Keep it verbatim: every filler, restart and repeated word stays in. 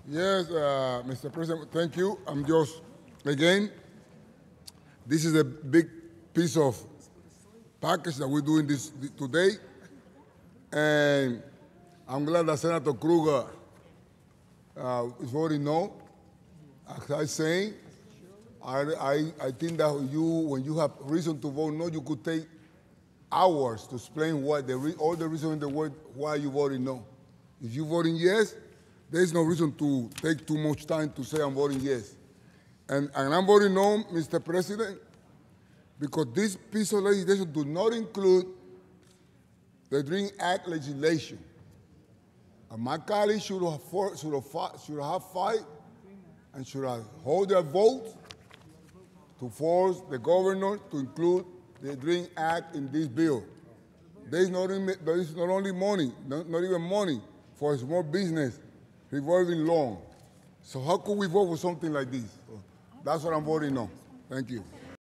Yes, uh, Mister President, thank you. I'm just, again, this is a big piece of package that we're doing this today. And I'm glad that Senator Kruger uh, is voting no. As I say, I, I, I think that you, when you have reason to vote no, you could take hours to explain what the re all the reason in the world why you voting no. If you voting yes, there's no reason to take too much time to say I'm voting yes. And, and I'm voting no, Mister President, because this piece of legislation does not include the DREAM Act legislation. And my colleagues should have, should have, should have fight and should have hold their vote to force the governor to include the DREAM Act in this bill. There is not, there is not only money, not, not even money for a small business revolving loan. So how could we vote for something like this? That's what I'm voting on. Thank you.